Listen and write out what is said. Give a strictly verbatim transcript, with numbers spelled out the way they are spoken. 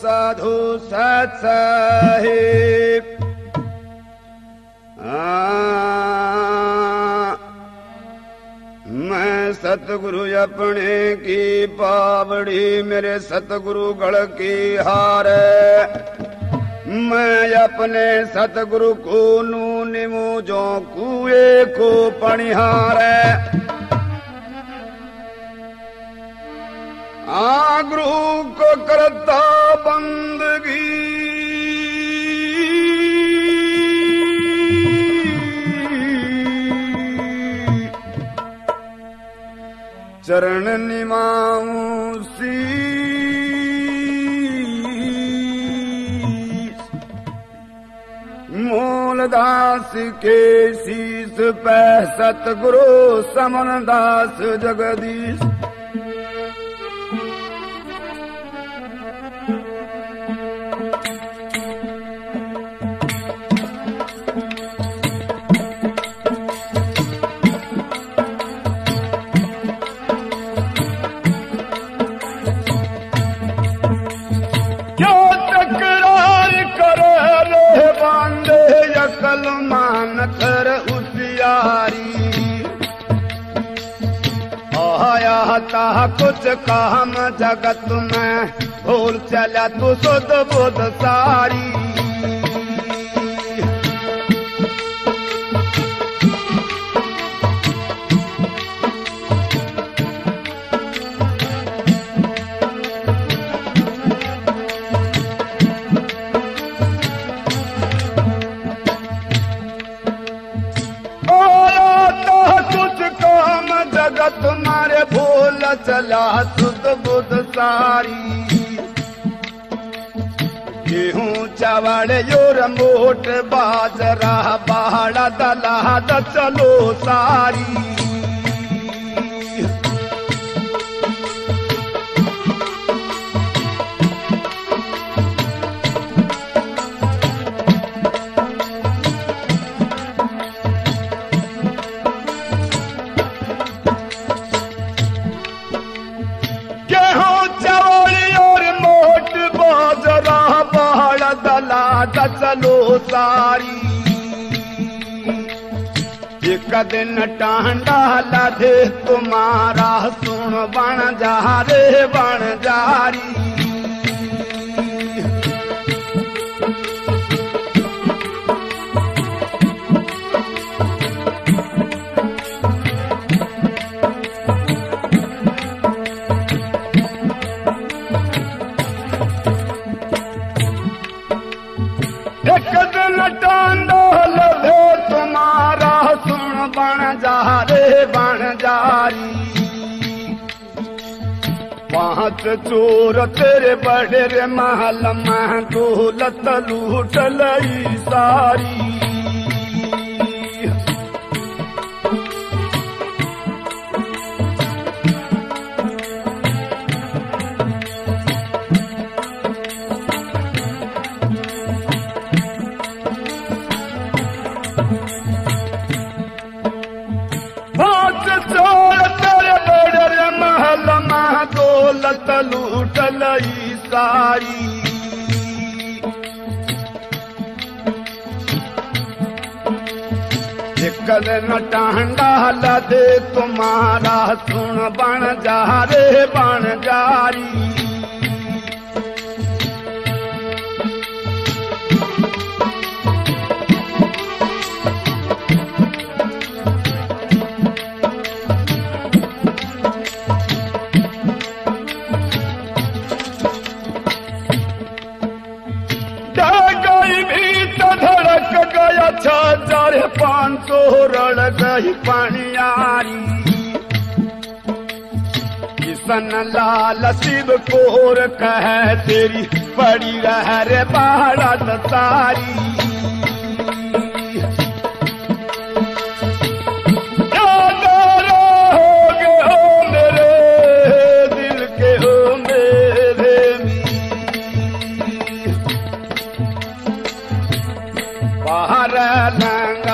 साधु सत साहिब मैं सतगुरु अपने की पावड़ी मेरे सतगुरु गढ़ की हार मैं अपने सतगुरु को नू निमू जो कुए को पणिहार आ गुरु को करता बंदगी चरण निमाऊं शीस मूलदास के शीस पे सतगुरु समनदास जगदीश मानकर उसियारी आया था कुछ काम जगत में भूल चला तू सुध बुध सारी तुम्हारे भूल चला सुध बुध सारी गेहूं चावल योर मोट बाजरा बाड़ा दलाद चलो सारी चलो सारी एक दिन टांडा लधे तुम्हारा सुन बन जा रे बन जारी तुम्हारा सुन बन जा रे बन जारी पांच चोर तेरे बड़े रे महल में दौलत लूट लई सारी दौलत लूट लई सारी एक दिन टांडा लदे तुम्हारा सुन बन जा रे बन जारी छाचार पांच सौ रड़ गई पानियारी किशन लाल शिव कोर कह तेरी बड़ी रह रे बाड़ा सारी बाहर